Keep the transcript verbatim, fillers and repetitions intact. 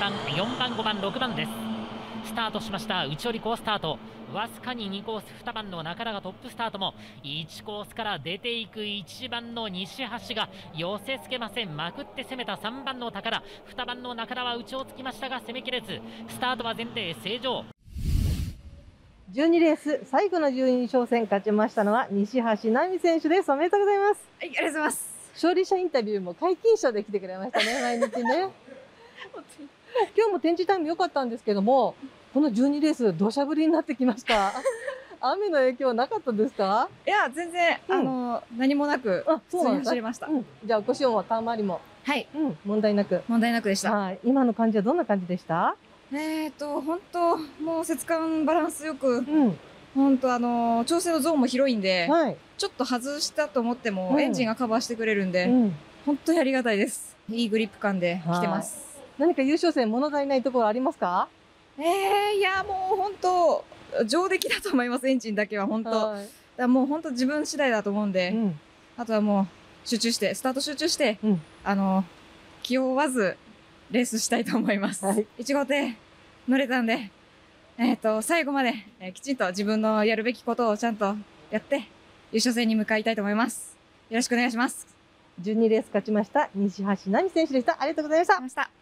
ばん、よんばん、ごばん、ろくばんです。スタートしました。内寄り好スタート。わずかににコースにばんの中田がトップスタートもいちコースから出ていくいちばんの西橋が寄せつけません。まくって攻めたさんばんの高田、にばんの中田は内をつきましたが攻めきれず、スタートは前提正常。 じゅうにレース最後の順位挑戦勝ちましたのは西橋奈美選手です。おめでとうございます。 はい、ありがとうございます。 勝利者インタビューも皆勤賞で来てくれましたね、毎日ね。今日も展示タイム良かったんですけども、このじゅうにレース土砂降りになってきました。雨の影響なかったですか？ いや、全然、うん、あの何もなく普通に走りました。 うん、じゃあ腰もたまりもはい、 うん、問題なく問題なくでした。 はい、今の感じはどんな感じでした？ えっと本当もう節感バランスよく、 うん、 本当あの調整のゾーンも広いんで、 はい、 ちょっと外したと思っても、うん、エンジンがカバーしてくれるんで、うん、本当にありがたいです。いいグリップ感で来てます。 何か優勝戦物足りないところありますか？ えー、いやもう本当上出来だと思います。エンジンだけは本当、はい、だもう本当自分次第だと思うんで、うん、あとはもう集中してスタート集中して、うん、あの気負わずレースしたいと思います。はい、いち号艇乗れたんで、えっと最後まで、えー、きちんと自分のやるべきことをちゃんとやって優勝戦に向かいたいと思います。よろしくお願いします。 じゅうにレース勝ちました西橋奈美選手でした。ありがとうございました。